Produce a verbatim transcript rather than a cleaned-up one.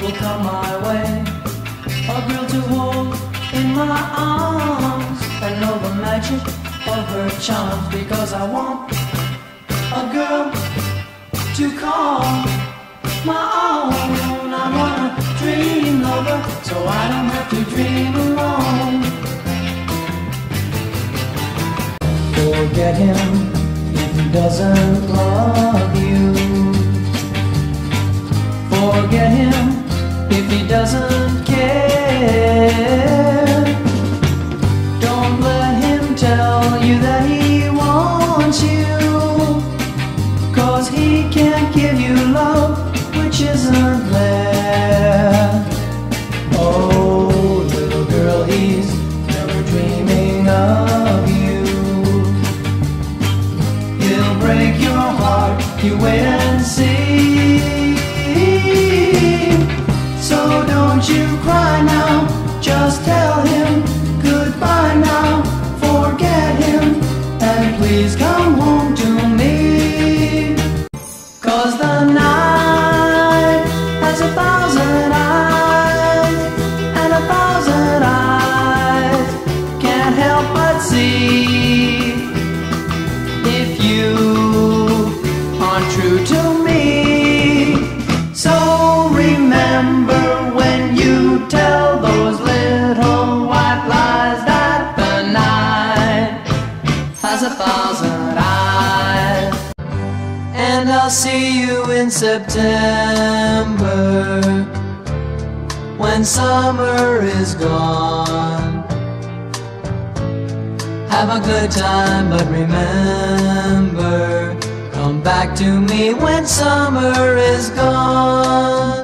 will come my way. A girl to hold in my arms and know the magic of her charms. Because I want a girl to call my own. I want a dream lover so I don't have to dream alone. Forget him if he doesn't love you. Forget him if he doesn't care. Don't let him tell you that he wants you, 'cause he can't give you love which isn't there. Oh, little girl, he's never dreaming of you. He'll break your heart, you wait and see. So don't you cry now, just tell him goodbye now. Forget him and please come home to me. 'Cause the night has a thousand eyes, and a thousand eyes can't help but see. If you aren't true to me, so remember when you tell those little white lies that the night has a thousand eyes. And I'll see you in September, when summer is gone. Have a good time, but remember, come back to me when summer is gone.